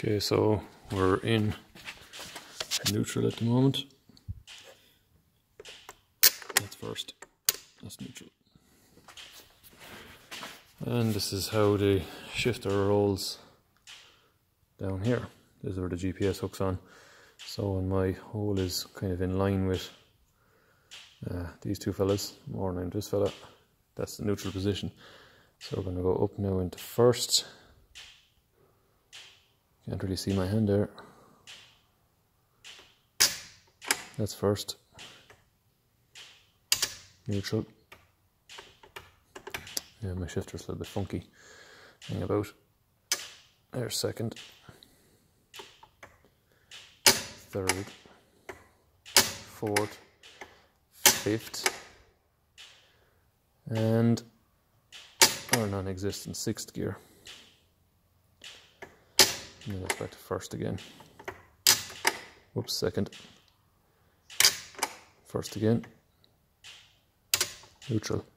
Okay, so we're in neutral at the moment. That's first, that's neutral. And this is how the shifter rolls down here. This is where the GPS hooks on. So when my hole is kind of in line with these two fellas, more than this fella, that's the neutral position. So we're going to go up now into first. Can't really see my hand there. That's first. Neutral. Yeah, my shifter's a little bit funky. Hang about. There's second. Third. Fourth. Fifth. And our non-existent sixth gear. And then it's back to first again. Whoops, second. First again. Neutral.